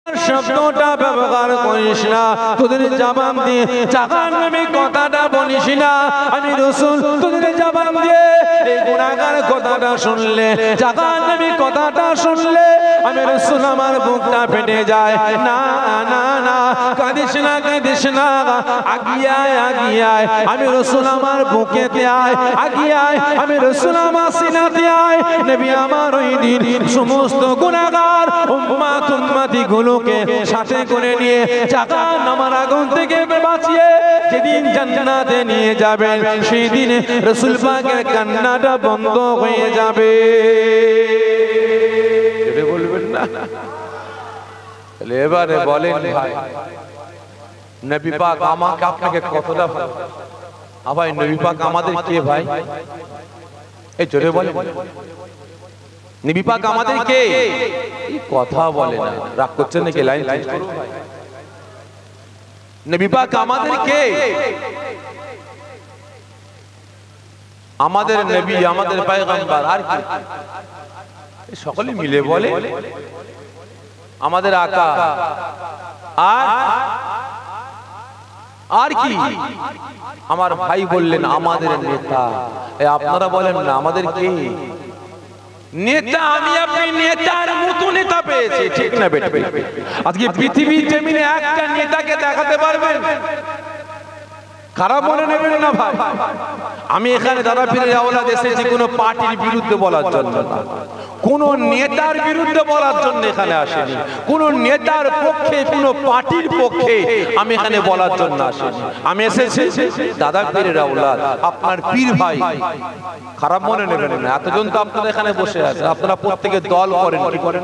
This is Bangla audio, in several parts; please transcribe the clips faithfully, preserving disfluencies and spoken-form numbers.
শব্দটা ব্যবহার করিস না, তোদের জবান দিয়ে জাহান্নামী কথাটা বলিস না। আমি রাসূল তোদের জবান দিয়ে এই গুনাহগার কথাটা শুনলে, জাহান্নামী কথাটা শুনলে আমি রাসূল আমার বুকটা ফেটে যায়। না না না, কাঁদিস না কাঁদিস না, আগিয়ে আয় আগিয়ে আয়, আমি রাসূল আমার বুকেতে আয়, আগিয়ে আয়, আমি রাসূল আমার সিনাতে আয়। নবী আমার ওই দিন সমস্ত গুনাহগার উম্মাত উম্মতি গুলোকে সাথে করে নিয়ে জাহান্নামের আগুন থেকে বাঁচিয়ে যেদিন জান্নাতে নিয়ে যাবেন, সেই দিন রাসূল পাকের কান্নাটা বন্ধ হয়ে যাবে। এটা বলবেন না? তাহলে এবারে বলেন ভাই, নবী পাক আমাকে আপনাকে কতটা ভালো, আবার নবী পাক আমাদের কে ভাই? এই জোরে বলেন, নবী পাক আমাদের কে? কথা বলে না, রাগ করছেন নাকি? লাইন চেঞ্জ করুন। নবী পাক আমাদের কে? আমাদের নবী, আমাদের পয়গম্বর। আর কি? সকলে মিলে বলে আমাদের আকা। আর আর কি? আমার ভাই বললেন আমাদের নেতা। আপনারা বলেন না আমাদের কে? নেতা। আমি আপনি নেতার মতো নেতা পেয়েছি, ঠিক না বেটা? আজকে পৃথিবীর জমিনে একটা নেতাকে দেখাতে পারবেন? খারাপ মনে নেবেন না ভাই। আমি এখানে দাদা পীরের আওলাদ এসেছি কোনো পার্টির বিরুদ্ধে বলার জন্য না, কোন নেতার বিরুদ্ধে বলার জন্য এখানে আসেনি, কোন নেতার পক্ষে কোন পার্টির পক্ষে আমি এখানে বলার জন্য আসেনি। আমি এসেছি দাদা পীরের আওলাদ, আপনার পীর ভাই। খারাপ মনে নেবেন না। এতজন তো আপনারা এখানে বসে আছেন, আপনারা প্রত্যেকে দল করেন, কি করেন?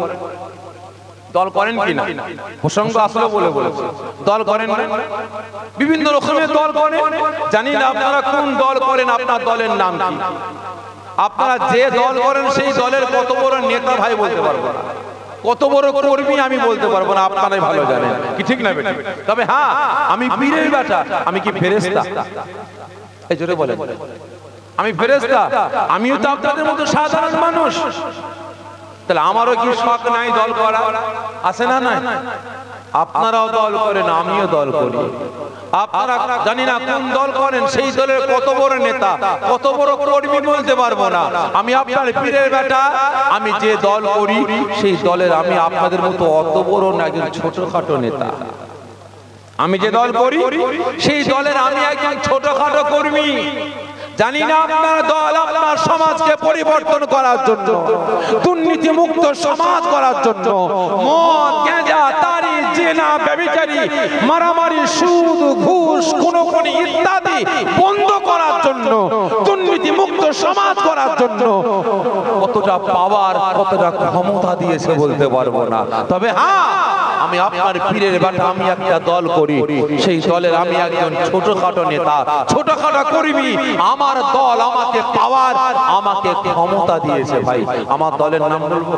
দল করেন কিনা? প্রসঙ্গ আসলে বলে বলেছে দল করেন না, বিভিন্ন রকমের দল করেন। জানি না আপনারা কোন দল করেন, আপনার দলের নাম কি? আপনারা যে দল করেন সেই দলের কত বড় নেতা ভাই বলতে পারবো না, কত বড় কর্মী আমি বলতে পারবো না, আপনারাই ভালো জানেন, কি ঠিক না বেটা? তবে হ্যাঁ, আমি পীরের বেটা। আমি কি ফেরেশতা? এই জোরে বলেন, আমি ফেরেশতা? আমিও তো আপনাদের মতো সাধারণ মানুষ। তাহলে আমারও কি শখ নাই দল করা? আছে না? নাই। আপনারাও দল করেন, আমিও দল করি। আপনারা জানি না কোন দল করেন, সেই দলের কত বড় নেতা, কত বড় কর্মী বলতে পারবো না। আমি আপনার পীরের বেটা, আমি যে দল করি সেই দলের আমি আপনাদের মতো অত বড় না, একজন ছোটখাটো নেতা। আমি যে দল করি সেই দলের আমি একজন ছোটখাটো কর্মী। জানি না আপনার দল আপনার সমাজকে পরিবর্তন করার জন্য, দুর্নীতি মুক্ত সমাজ করার জন্য, মদ গাঁজা তারি জেনা ব্যভিচারী মারামারি সুদ ঘুষ খুনোখুনি ইত্যাদি বন্ধ করার জন্য, দুর্নীতি মুক্ত সমাজ করার জন্য কতটা পাওয়ার, কতটা ক্ষমতা দিয়েছে বলতে পারবো না। তবে হ্যাঁ, আমি আপনার পীরের বেটা, আমি একটা দল করি, সেই দলের আমি একজন ছোটখাটো নেতা, ছোটখাটো কর্মী। আমার দল আমাকে পাওয়ার, আমাকে ক্ষমতা দিয়েছে ভাই। আমার দলের নাম বলবো?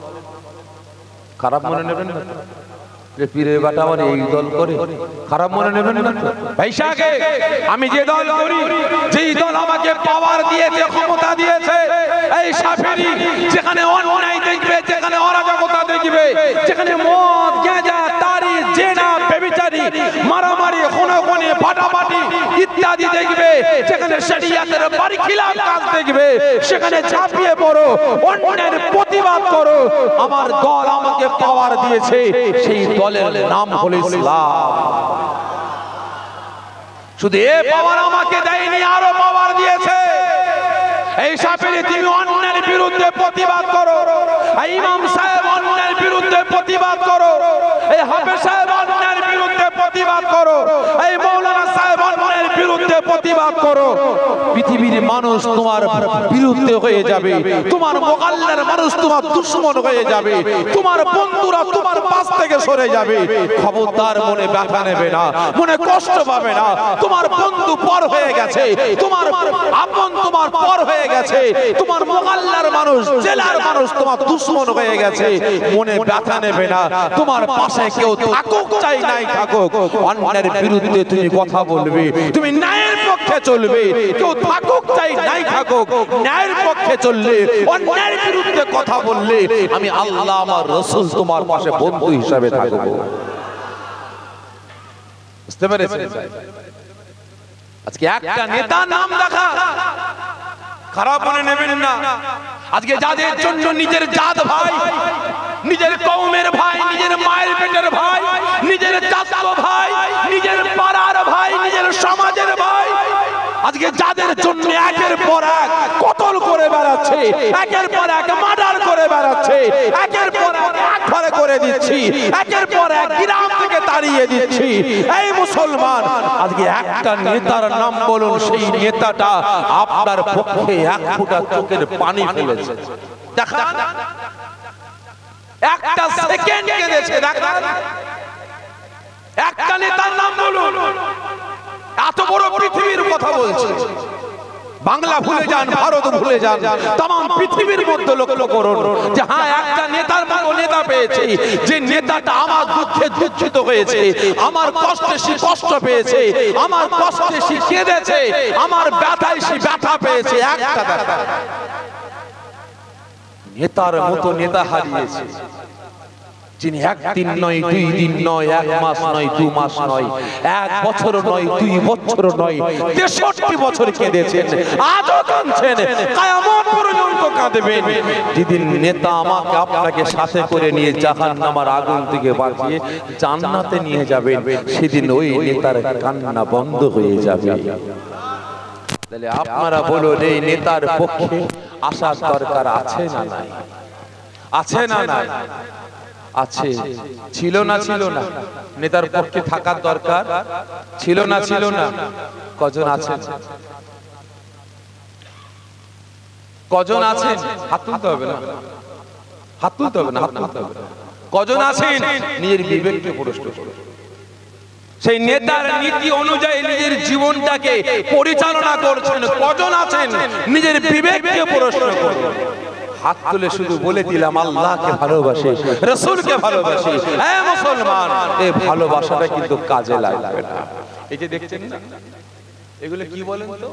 খারাপ মনে নেবেন না? পীরের বেটা আমার এই দল করে, খারাপ মনে নেবেন না? ভাই সাহেব, আমি যে দল করি, যেই দল আমাকে পাওয়ার দিয়েছে, ক্ষমতা দিয়েছে, এই সাফেরি যেখানে অন্যায় দেখবে, যেখানে অরাজকতা দেখবে, যেখানে মদ গাঁজা তারি জেনা ব্যভিচারী মারামারি খুনোখুনি ফাটাফাটি ইত্যাদি দেখবে, যেখানে শরিয়তের পরিখিলাফ কাজ দেখবে, সেখানে ঝাঁপিয়ে পড়ো, অন্যায়ের প্রতিবাদ করো। আমার দল আমাকে পাওয়ার দিয়েছে, সেই দলের নাম হলো ইসলাম। শুধু এ পাওয়ার আমাকে দেয়নি, আরো পাওয়ার দিয়েছে। এই সাফেরি তুমি অন্যায়ের বিরুদ্ধে প্রতিবাদ করো, এই ইমাম সাহেব অন্যায়ের বিরুদ্ধে প্রতিবাদ করো, এই হাফেজ সাহেব অন্যায়ের বিরুদ্ধে প্রতিবাদ করো, এই মৌলানা সাহেব অন্যায়ের বিরুদ্ধে প্রতিবাদ করো। পৃথিবীর মানুষ তোমার বিরুদ্ধে হয়ে যাবে, তোমার মোকাল্লার মানুষ তোমার দুশমন হয়ে যাবে, তোমার বন্ধুরা তোমার পাশ থেকে সরে যাবে। খবরদার মনে ব্যথা নেবে না, মনে কষ্ট পাবে না। তোমার বন্ধু পর হয়ে গেছে, তোমার আপন তোমার পর হয়ে গেছে, তোমার মোকাল্লার মানুষ, জেলার মানুষ তোমার দুশমন হয়ে গেছে, মনে ব্যথা নেবে না। তোমার পাশে কেউ থাকুক চাই নাই থাকুক, অন্যায়ের বিরুদ্ধে তুমি কথা বলবে, তুমি ন্যায়ের পক্ষে চলবে। কেউ থাকুক চাই নাই থাকুক, ন্যায়ের পক্ষে চললে, অন্যায়ের বিরুদ্ধে কথা বললে, আমি আল্লাহ আমার রাসূল তোমার পাশে বন্ধু হিসেবে হিসাবে থাকবো। বুঝতে পেরেছেন? আজকে একটা নেতার নাম দেখা খারাপ মনে নেবেন না। আজকে যাদের জন্য নিজের জাত ভাই, নিজের কওমের ভাই, নিজের মায়ের পেটের ভাই, নিজের চাচাতো ভাই, নিজের পাড়ার ভাই, নিজের সমাজের ভাই, আজকে যাদের জন্য একের পর এক কতল করে বেড়াচ্ছে, একের পর এক মার্ডার করে বেড়াচ্ছে, একের পর এক এক ঘরে করে দিচ্ছি, একের পর এক গ্রাম থেকে তাড়িয়ে দিচ্ছি, এই মুসলমান আজকে একটা নেতার নাম বলুন, সেই নেতাটা আপনার পক্ষে এক ফোঁটা চোখের পানি ফেলেছে। দেখা একটা সেকেন্ড কেঁদেছে, দেখা একটা নেতার নাম বলুন। এত বড় পৃথিবীর কথা বলছে, বাংলা ভুলে যান, ভারত ভুলে যান, तमाम পৃথিবীর মধ্যে লক্ষ্য করুন যে হ্যাঁ একটা নেতার মতো নেতা পেয়েছে, যে নেতাটা আমার দুঃখে দুঃখিত হয়েছে, আমার কষ্টে সে কষ্ট পেয়েছে, আমার কষ্টে সে কেঁদেছে, আমার ব্যথায় সে ব্যথা পেয়েছে। একটা নেতার মতো নেতা হারিয়েছে, যিনি একদিন নয়, দুই দিন নয়, এক মাস নয়, দু মাস নয়, এক বছর নয়, দুই বছর নয়, তেষট্টি বছর কেঁদেছেন, আজও কাঁদছেন, কিয়ামত পর্যন্ত কাঁদবেন। যেদিন নেতা আমাকে আপনাকে সাথে করে নিয়ে জাহান্নামের আগুন থেকে বাঁচিয়ে জান্নাতে নিয়ে যাবেন, সেদিন ওই নেতার কান্না বন্ধ হয়ে যাবে। তাহলে আপনারা বলুন, এই নেতার পক্ষে আসার দরকার আছে না নাই? আছে না নাই? আছে। ছিল না ছিল না? নেতার পক্ষে থাকার দরকার ছিল না ছিল না? কজন আছেন? কজন আছেন? হাত তুলতে হবে না, হাত তুলতে হবে না, হাত তুলতে হবে না। কজন আছেন নিজের বিবেককে প্রশ্ন করুন, সেই নেতার নীতি অনুযায়ী নিজের জীবনটাকে পরিচালনা করছেন? কজন আছেন নিজের বিবেককে প্রশ্ন করুন? হাত তুলে শুধু বলে দিলাম আল্লাহকে ভালোবাসি, রাসূলকে ভালোবাসি। হে মুসলমান, এই ভালোবাসাটা কিন্তু কাজে লাগবে না। এই যে দেখছেন না, এগুলো কি বলেন তো?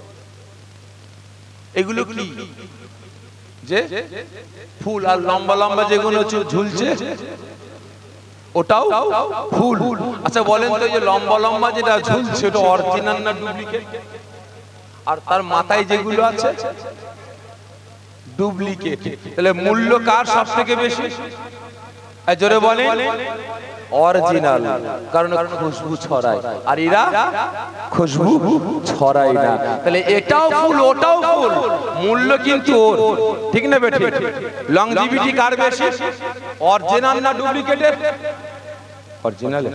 এগুলো কি? যে ফুল আর লম্বা লম্বা যেগুলো ঝুলছে ওটাও ফুল। আচ্ছা বলেন তো, যে লম্বা লম্বা যেটা ঝুলছে ওটা অরিজিনাল না ডুপ্লিকেট? আর তার মাথায় যেগুলো আছে ডুপ্লিকেট। তাহলে মূল্য কার সব থেকে বেশি? জোরে বলেন। অরিজিনাল, কারণ খুশবু ছড়ায়, আর এরা খুশবু ছড়ায় না। তাহলে এটাও ফুল ওটাও ফুল, মূল্য কিন্তু ওর, ঠিক না বেঠিক? লংজিভিটি কার বেশি, অরিজিনাল না ডুপ্লিকেটের? অরিজিনাল।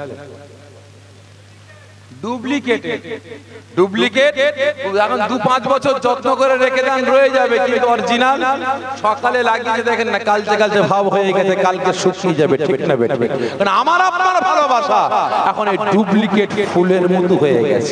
ডুপ্লিকেট ডুপ্লিকেট এখন দু পাঁচ বছর যত্ন করে রেখে দেন রয়ে যাবে, কিন্তু অরিজিনাল সকালে লাগিয়ে দেখেন না, কালচে কালচে ভাব হয়ে গেছে, কালকে শুকিয়ে যাবে, ঠিক না বেঠিক? কারণ আমার আপনার ভালোবাসা এখন এই ডুপ্লিকেট ফুলের মতো হয়ে গেছে।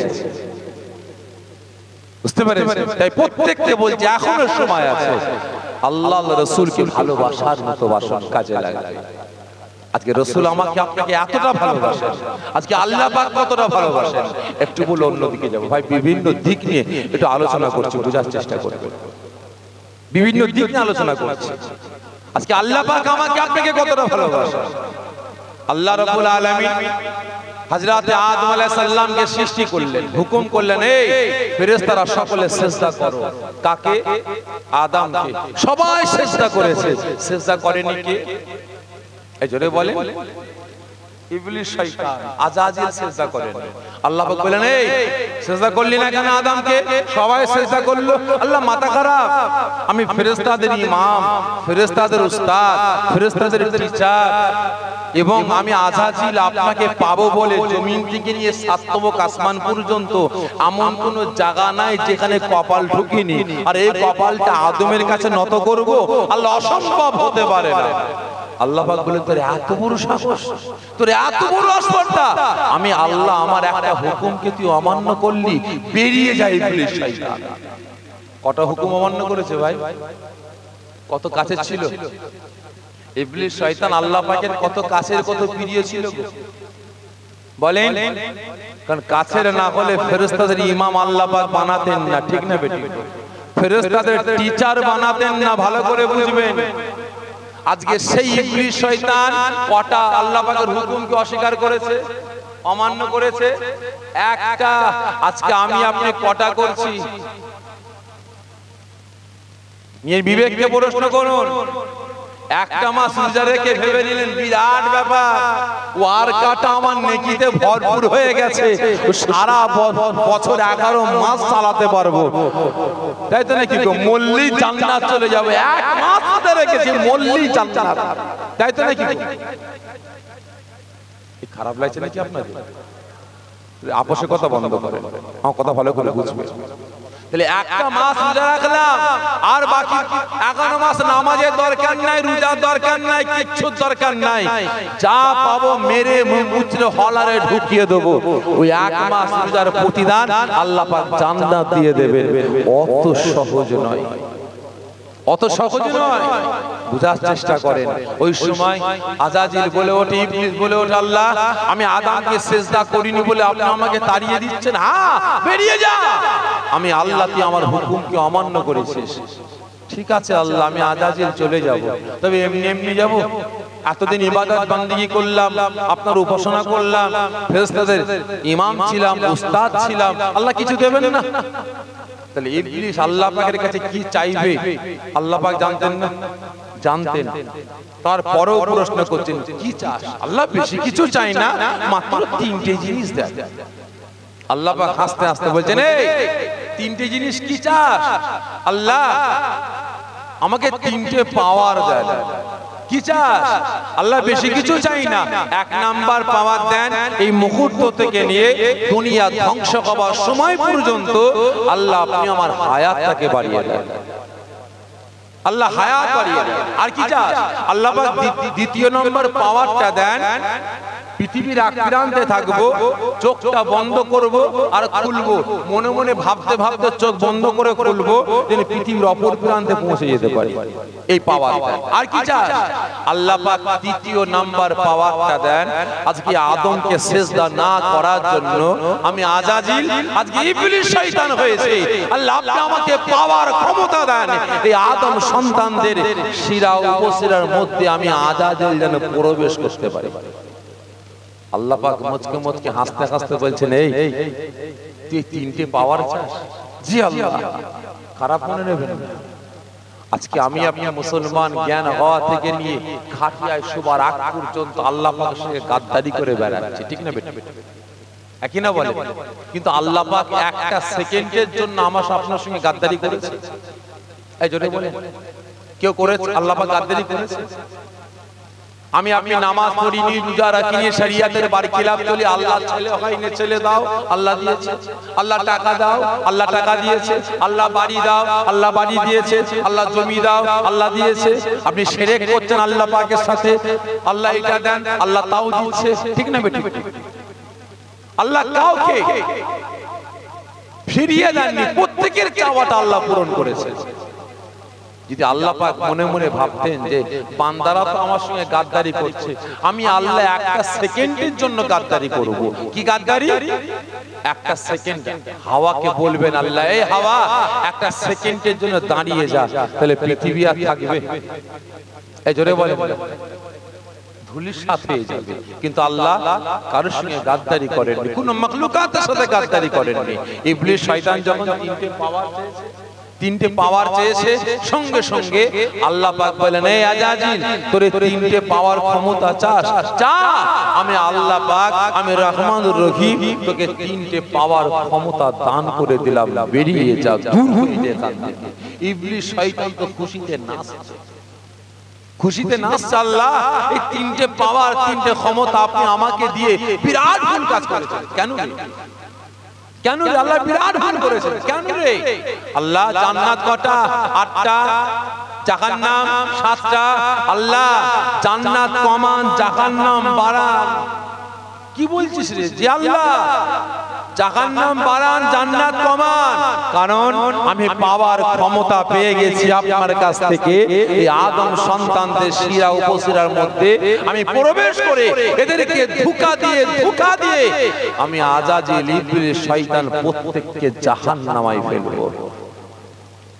বুঝতে পেরেছেন? তাই প্রত্যেককে বলছি এখনো সময় আছে, আল্লাহ রাসূলকে ভালোবাসার মতো বাসন কাজে লাগাবে। আজকে রাসূল আমাকে আপনাকে এতটা ভালোবাসেন, আজকে আল্লাহ পাক কতটা ভালোবাসেন, একটু বলে অন্যদিকে যাব। ভাই বিভিন্ন দিক নিয়ে একটু আলোচনা করছি, বোঝার চেষ্টা করবেন। বিভিন্ন দিক নিয়ে আলোচনা করছি। আজকে আল্লাহ পাক আমাকে আপনাকে কতটা ভালোবাসেন। আল্লাহ রাব্বুল আলামিন হযরত আদম আলাইহিস সালামকে সৃষ্টি করলেন, হুকুম করলেন এই ফেরেশতারা সকলে সিজদা করো। কাকে? আদমকে। সবাই সিজদা করেছে, সিজদা করেনি কে? এই জোরে বলেন। ইবলিস শয়তান আজাজিল সিজদা করেন। আল্লাহ পাক বলেন এই সিজদা করলি না কেন আদমকে? সবাই সিজদা করলো। আল্লাহ মাথা খারাপ? আমি ফেরেশতাদের ইমাম, ফেরেশতাদের উস্তাদ, ফেরেশতাদের টিচার, এবং আমি আজাজিল আপনাকে পাবো বলে জমিন থেকে নিয়ে সাততম আসমান পর্যন্ত এমন কোন জায়গা নাই যেখানে কপাল ঢুকিনি, আর এই কপালটা আদমের কাছে নত করব? আল্লাহ অসম্ভব হতে পারে না। আল্লাহ পাক বলেন তোর এত বড় সাহস, তোর এত বড় আসপর্দা, আমি আল্লাহ আমার একটা হুকুমকে তুই অমান্য করলি, বেরিয়ে যায় ইবলিস শয়তান। কত হুকুম অমান্য করেছে ভাই, কত কাছে ছিল ইবলিস শয়তান, আল্লাহ পাকের কত কাছের কত প্রিয় ছিল বলেন। কারণ কাছের না হলে ফেরেশতাদের ইমাম আল্লাহ পাক বানাতেন না, ঠিক না বেটি? ফেরেশতাদের টিচার বানাতেন না, ভালো করে বুঝবেন। আজকে সেই ইবলিস শয়তান কটা আল্লাহ পাকের হুকুমকে অস্বীকার করেছে, অমান্য করেছে? একটা। আজকে আমি আপনি কটা করছি? নিজের বিবেককে প্রশ্ন করুন। একটা মাস রোজা রেখে ভেবে নিলেন বিরাট ব্যাপার, ওয়ার কাটা আমার নেকিতে ভরপুর হয়ে গেছে, সারা বছর এগারো মাস চালাতে পারবো, তাই তো নাকি? মল্লি জান্নাত চলে যাবে, এক মাস রোজা রেখেছি মল্লি জান্নাত, তাই তো নাকি? খারাপ লাগছে নাকি আপনাদের? আপসে কথা বন্ধ করেন, আমার কথা ভালো করে বুঝবেন। তাহলে একটা মাস রোজা রাখলাম, আর বাকি এগারো মাস নামাজের দরকার নাই, রোজার দরকার নাই, কিচ্ছুর দরকার নাই, যা পাবো মেরে মুচড়ে হলারে ঢুকিয়ে দেবো। ওই এক মাস রোজার প্রতিদান আল্লাহ পাক জান্নাত দিয়ে দেবেন। অত সহজ নয়, অত সহজ নয়, বুঝার চেষ্টা করেন। ওই সময় আজাজিল বলে ওঠে, ইবলিস বলে ওঠে, আল্লাহ আমি আদমকে সিজদা করিনি বলে আপনি আমাকে তাড়িয়ে দিচ্ছেন? হ্যাঁ, বেরিয়ে যা, আমি আল্লাহ তুই আমার হুকুমকে অমান্য করেছিস। ঠিক আছে আল্লাহ, আমি আজাজিল চলে যাব, তবে এমনি এমনি যাব? এতদিন ইবাদত বান্দিগি করলাম, আপনার উপাসনা করলাম, ফেরেশতাদের ইমাম ছিলাম, উস্তাদ ছিলাম, আল্লাহ কিছু দেবেন না? তাহলে ইবলিস আল্লাহ পাকের কাছে কি চাইবে আল্লাহ পাক জানতেন না? জানতেন। তারপরেও প্রশ্ন করছেন কি চাস? আল্লাহ বেশি কিছু চাই না, মাত্র তিনটে জিনিস দেন। আল্লাহ পাক হাসতে হাসতে বলছেন, এই তিনটে জিনিস কি চাস? আল্লাহ আমাকে তিনটে পাওয়ার দেন। কি চাস? আল্লাহ বেশি কিছু চাই না, এক নাম্বার পাওয়ার দেন, এই মুহূর্ত থেকে নিয়ে দুনিয়া ধ্বংস হবার সময় পর্যন্ত আল্লাহ আপনি আমার হায়াতটাকে বাড়িয়ে দেন। আল্লাহ হায়াত বাড়িয়ে দেন। আর কি চাস? আল্লাহ পাক দ্বিতীয় নম্বর পাওয়ারটা দেন, পৃথিবীর এক প্রান্তে থাকবো, চোখটা বন্ধ করব আর খুলবো, মনে মনে ভাবতে ভাবতে চোখ বন্ধ করে খুলবো, যেন পৃথিবীর অপর প্রান্তে পৌঁছে যেতে পারি। এই পাওয়ার। আর কি চাস? আল্লাহ পাক তৃতীয় নাম্বার পাওয়ারটা দেন, আজকে আদমকে সিজদা না করার জন্য আমি আজাজিল, আজকে ইবলিস শয়তান হয়েছে, আল্লাহ আপনি আমাকে পাওয়ার ক্ষমতা দেন, এই আদম সন্তানদের শিরা উপশিরার মধ্যে আমি আজাজিল যেন প্রবেশ করতে পারি। আল্লাহ পাক মুচকে মুচকে হাসতে হাসতে বলছেন, এই তুই তিনটে পাওয়ার চাস? জি আল্লাহ। খারাপ মনে নেবেন না, আজকে আমি আপনি মুসলমান জ্ঞান হওয়া থেকে নিয়ে খাটিয়ায় শোবার আগ পর্যন্ত আল্লাহ পাকের সঙ্গে গাদ্দারি করে বেড়াচ্ছি, ঠিক না বেটা? একই না বলে? কিন্তু আল্লাহ পাক একটা সেকেন্ডের জন্য আমার আপনার সঙ্গে গাদ্দারি করেছে? এই জন্য বলে কেউ করেছে? আল্লাহ পাক গাদ্দারি করেছে? আমি আপনি নামাজ পড়িনি, রোজা রাখিনি, শরিয়াতের বারখিলাফ চলি, আল্লাহ ছেলে হয়নি, ছেলে দাও, আল্লাহ দিয়েছে। আল্লাহ টাকা দাও, আল্লাহ টাকা দিয়েছে। আল্লাহ বাড়ি দাও, আল্লাহ বাড়ি দিয়েছে। আল্লাহ জমি দাও, আল্লাহ দিয়েছে। আপনি শিরক করছেন আল্লাহ পাকের সাথে, আল্লাহ এটা দেন, আল্লাহ তাও দিচ্ছে, ঠিক না বেটি? আল্লাহ কাউকে ফিরিয়ে দেননি, প্রত্যেকের চাওয়াটা আল্লাহ পূরণ করেছে। যদি আল্লাহ পাক মনে মনে ভাবতেন যে বান্দারা তো আমার সঙ্গে গাদ্দারি করছে, আমি আল্লাহ একটা সেকেন্ডের জন্য গাদ্দারি করব। কি গাদ্দারি? একটা সেকেন্ড হাওয়াকে বলবেন, আল্লাহ এই হাওয়া একটা সেকেন্ডের জন্য দাঁড়িয়ে যা, তাহলে পৃথিবী আর থাকবে? এই জোরে বলে ধুলিসাৎ হয়ে যাবে। কিন্তু আল্লাহ কারোর সঙ্গে গাদ্দারি করেননি, কোন মাখলুকাতের সাথে গাদ্দারি করেননি। ইবলিস শয়তান যখন তিনটে পাওয়ার চেয়েছে, তিনটে পাওয়ার চেয়েছে, সঙ্গে সঙ্গে আল্লাহ পাক বলেন, এই আজাজিল তোরে তিনটে পাওয়ার ক্ষমতা চাস? চা, আমি আল্লাহ পাক, আমি রহমানুর রহিম, তোকে তিনটে পাওয়ার ক্ষমতা দান করে দিলাম, বেরিয়ে যা, দূর হয়ে যা এখান থেকে। ইবলিস শয়তান তো খুশিতে নাচছে, খুশিতে নাচছে, আল্লাহ এই তিনটে পাওয়ার, তিনটে ক্ষমতা আপনি আমাকে দিয়ে বিরাট ভুল কাজ করেছেন। কেন রে? কেন রে? আল্লাহ বিরাট ভুল করেছেন কেন রে? আল্লাহ জান্নাত কটা? আটটা। জাহান্নাম সাতটা। আল্লাহ জান্নাত কমান, জাহান্নাম বাড়ান। কি বলছিস রে? যে আল্লাহ জাহান্নাম বাড়ান, জান্নাত কমান, কারণ আমি পাওয়ার ক্ষমতা পেয়ে গেছি আপনার কাছ থেকে। এই আদম সন্তানদের শিরা উপশিরার মধ্যে আমি প্রবেশ করে এদেরকে ধোঁকা দিয়ে ধোঁকা দিয়ে আমি আজাজিল, ইবলিস শয়তান প্রত্যেককে জাহান্নামায় ফেলবো।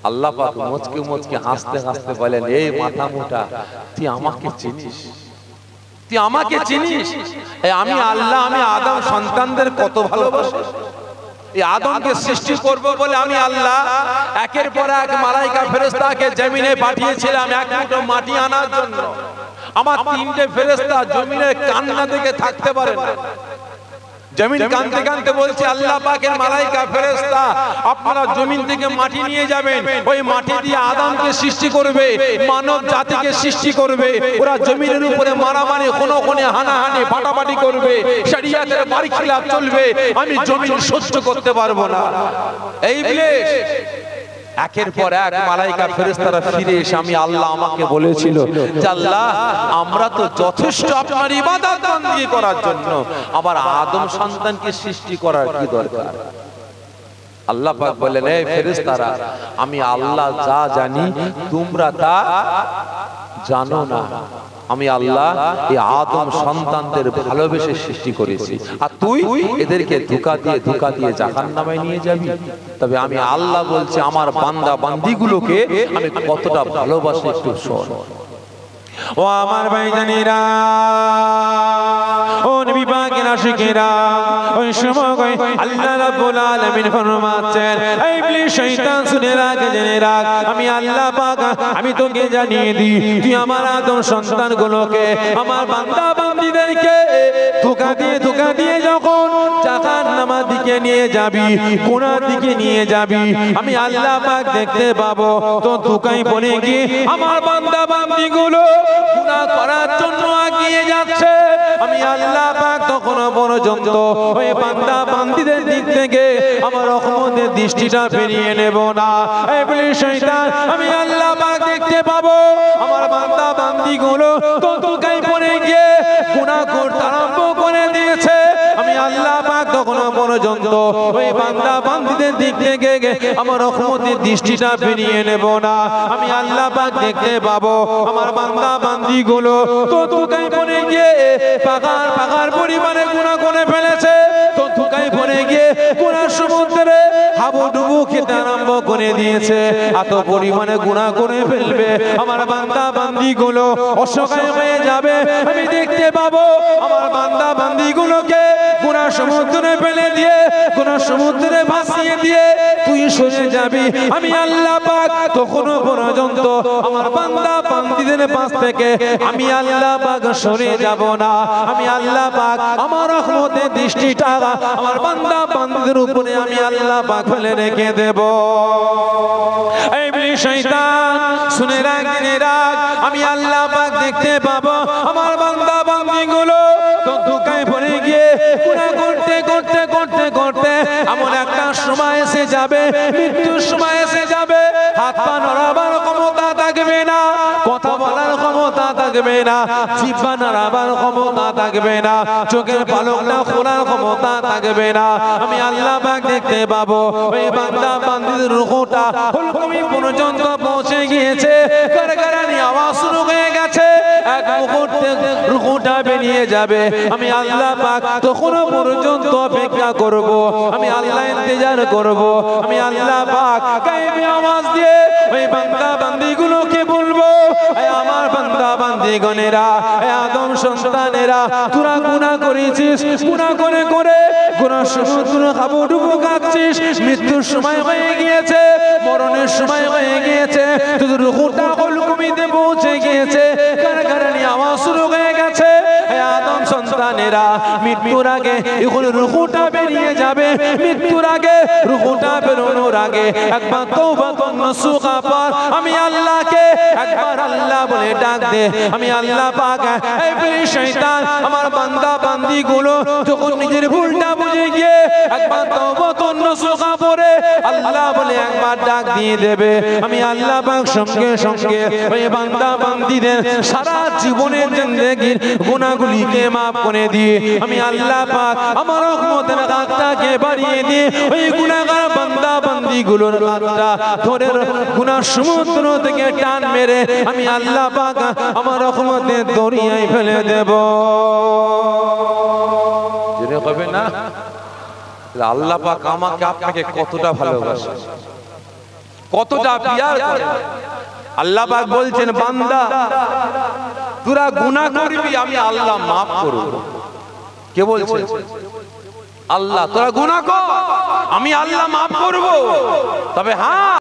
আল্লাহ পাক মুচকি মুচকি হাসতে হাসতে বলেন, এই মাথা মোটা, তুই আমাকে চিনিস? তুই আমাকে চিনিস? আমি আল্লাহ, আমি আদম সন্তানদের কত ভালোবাসি। এই আদমকে সৃষ্টি করব বলে আমি আল্লাহ একের পর এক মালাইকা ফেরেশতাকে জমিনে পাঠিয়েছিলাম এক মুঠো মাটি আনার জন্য। আমার তিনটে ফেরেশতা জমিনে কান্না থেকে থাকতে পারে না। জমিন কাঁদতে কাঁদতে বলছে, আল্লাহ পাকের মালাইকা ফেরেশতা আপনারা জমিন থেকে মাটি নিয়ে যাবেন, ওই মাটি দিয়ে আদমকে সৃষ্টি করবে, মানব জাতিকে সৃষ্টি করবে। ওরা জমিনের উপরে মারামারি, খুনোখুনি, হানাহানি, ফাটাফাটি করবে, শরিয়াতের বারখিলাফ চলবে। আমি জমিন সহ্য করতে পারবো না। এই ইবলিস একের পর এক মালাইকা ফেরেশতারা ফিরে এসে আমি আল্লাহ আমাকে বলেছিল যে আল্লাহ আমরা তো যথেষ্ট আপনার ইবাদত বندگی করার জন্য, আবার আদম সন্তানকে সৃষ্টি করার কি দরকার? আল্লাহ পাক বললেন, এই ফেরেশতারা আমি আল্লাহ যা জানি তোমরা তা জানো না। আমি আল্লাহ এই আদম সন্তানদের ভালোবেসে সৃষ্টি করেছি, আর তুই এদেরকে ধোঁকা দিয়ে ধোঁকা দিয়ে জাহান্নামে নিয়ে যাবি। তবে আমি আল্লাহ বলছি আমার বান্দা বান্দিগুলোকে আমি কতটা ভালোবাসি একটু শোন। ও আমার ভাইজানেরা, ও নবী পাকের আশিকেরা, ওই সময় আল্লাহ রাব্বুল আলামিন ফরমাচ্ছেন, এই ইবলিস শয়তান শুনে রাখ, জেনে রাখ, আমি আল্লাহ পাক আমি তোকে জানিয়ে দিই, তুই আমার আদম সন্তানগুলোকে, আমার বান্দা বান্দীদেরকে ধোঁকা দিয়ে ধোঁকা দিয়ে যখন জাহান্নামের দিকে নিয়ে যাবি, কোনার দিকে নিয়ে যাবি, আমি আল্লাহ পাক দেখতে পাবো তো ধোঁকায় পড়ে গিয়ে আমার বান্দা বান্দীগুলো গুনাহ করার জন্য এগিয়ে যাচ্ছে। আমি আল্লাহ পাক তখন পর্যন্ত ওই বান্দা বান্দীদের দিক থেকে আমার রহমতের দৃষ্টিটা ফিরিয়ে নেব না। এই ইবলিস শয়তান আমি আল্লাহ পাক দেখতে পাবো আমার বান্দা বান্দীগুলো তো ধোঁকায় পড়ে গিয়ে গুনাহ করতে আরম্ভ করে দিয়েছে। আমি আল্লাহ পাক তখন পর্যন্ত ওই বান্দা বান্দীদের দিক থেকে আমার রহমতের দৃষ্টিটা ফিরিয়ে নেব না। আমি আল্লাহ পাক দেখতে পাবো আমার বান্দা বান্দীগুলো তো ধোঁকায় পড়ে গিয়ে পাগার পাগার পরিমাণে গুনাহ করে ফেলেছে, তো ধোঁকায় পড়ে গিয়ে গুনার সমুদ্রে হাবুডুবু খেতে আরম্ভ করে দিয়েছে। এত পরিমাণে গুনাহ করে ফেলবে আমার বান্দা বান্দীগুলো অসহায় হয়ে যাবে। আমি দেখতে পাবো আমার বান্দা বান্দীগুলোকে গুনার সমুদ্রে ফেলে দিয়ে গুনার সমুদ্রে ভাসিয়ে দিয়ে তুই সরে যাবি। আমি আল্লাহ পাক তখনও পর্যন্ত আমার বান্দা বান্দীদের পাশ থেকে আমি আল্লাহ পাক সরে যাব না। আমি আল্লাহ পাক আমার রহমতের দৃষ্টিটা আমার বান্দা বান্দীদের উপরে আমি আল্লাহ পাক ফেলে রেখে দেব। এই ইবলিস শয়তান শুনে রাখ, জেনে রাখ, আমি আল্লাহ পাক দেখতে পাবো আমার বান্দা বান্দীগুলো তো ধোঁকায় পড়ে গিয়ে গুনাহ করতে করতে করতে করতে এমন একটা সময় এসে যাবে, মৃত্যুর সময় এসে যাবে, হাত পা নড়াবার ক্ষমতা থাকবে না, কথা বলার ক্ষমতা থাকবে না, জিহ্বা নাড়াবার ক্ষমতা থাকবে না, চোখের পলকটা খোলার ক্ষমতা থাকবে না। আমি আল্লাহ পাক দেখতে পাবো ওই বান্দা বান্দীর রূহটা হুলকুমি পর্যন্ত পৌঁছে গিয়েছে, গড়গড়ানি আওয়াজ শুরু হয়ে গেছে, এক মুহূর্তে রূহটা বেরিয়ে যাবে। আমি আল্লাহ পাক তখনও পর্যন্ত অপেক্ষা করব, আমি আল্লাহ ইন্তজার করব। আমি আল্লাহ পাক গায়েবী আওয়াজ দিয়ে ওই বান্দা বান্দীগুলোকে বলবো, এই আমার বান্দা বান্দীগণেরা, এই আদম সন্তানেরা, তোরা গুনাহ করেছিস, গুনাহ করে করে গুনাহ সমুদ্র হাবুডুবু কাঁদছিস, মৃত্যুর সময় হয়ে গিয়েছে, মরণের সময় হয়ে গিয়েছে, তোদের রূহটা হুলকুমিতে পৌঁছে গিয়েছে, গড়গড়ানি আওয়াজ শুরু হয়ে গেছে। এই আদম সন্তানেরা মৃত্যুর আগে এখন রূহটা বেরিয়ে যাবে, মৃত্যুর আগে রূহটা বেরোনোর আগে একবার তওবা কর, নসুখা পড়, আমি আল্লাহকে একবার আল্লাহ বলে ডাক দে। আমি আল্লাহ পাক এই ইবলিস শয়তান আমার বান্দা বান্দীগুলো যখন নিজের ভুলটা বুঝে গিয়ে একবার তওবা কর, নসুখা পড়ে আল্লাহ বলে একবার ডাক দিয়ে দেবে, আমি আল্লাহ পাক সঙ্গে সঙ্গে ওই বান্দা বান্দীদের সারা জীবনের জিন্দেগির গুনাহগুলিকে মাফ করে দিয়ে আমি আল্লাহ পাক আমার রহমতের হাতটাকে বাড়িয়ে দিয়ে ওই গুনাহগার বান্দা বান্দীগুলোর হাতটা ধরে গুনাহ সমুদ্র থেকে টান মেরে আমি আল্লাহ পাক আমার রহমতের দরিয়ায় ফেলে দেব। জেনে হবে না আল্লাহ পাক আমাকে আপনাকে কতটা ভালোবাসে। কতটা পিয়ার করে। আল্লাহ পাক বলছেন বান্দা তোরা গুনাহ করবি আমি আল্লাহ maaf করব। কে বলছে? আল্লাহ। তোরা গুনাহ কর আমি আল্লাহ maaf করব, তবে হ্যাঁ